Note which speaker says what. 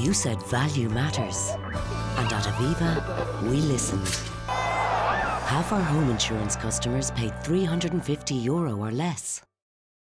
Speaker 1: You said value matters. And at Aviva, we listened. Half our home insurance customers paid €350 or less.